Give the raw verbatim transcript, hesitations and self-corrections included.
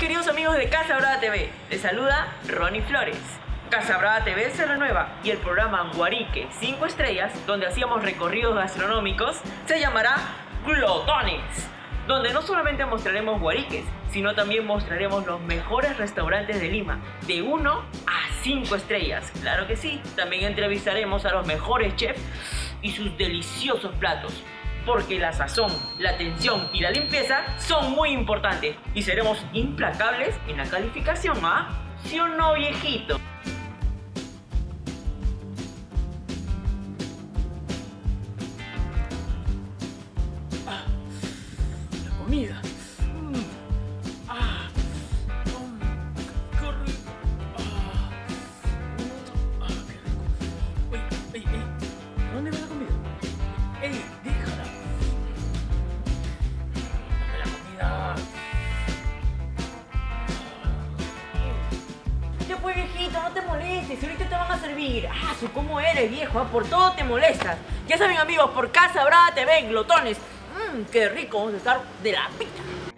queridos amigos de Casa Brava T V, les saluda Ronnie Flores. Casa Brava T V se renueva y el programa Guarique cinco estrellas, donde hacíamos recorridos gastronómicos, se llamará Glotones, donde no solamente mostraremos guariques, sino también mostraremos los mejores restaurantes de Lima, de uno a cinco estrellas. Claro que sí, también entrevistaremos a los mejores chefs y sus deliciosos platos, porque la sazón, la atención y la limpieza son muy importantes y seremos implacables en la calificación, ¿ah? ¿Sí o no, viejito? Ah, la comida. Mm. Ah, mm, qué rico. Ah, mm, ah, qué rico. Oye, ey, ey, ¿dónde va la comida? Ey, déjala. Dame la comida. Ya pues, viejito, no te molestes, ahorita te van a servir. Ah, su cómo eres, viejo, ¿ah? Por todo te molestas. Ya saben, amigos, por Casa Brava T V, Glotones. Mmm, qué rico, vamos a estar de la pizza.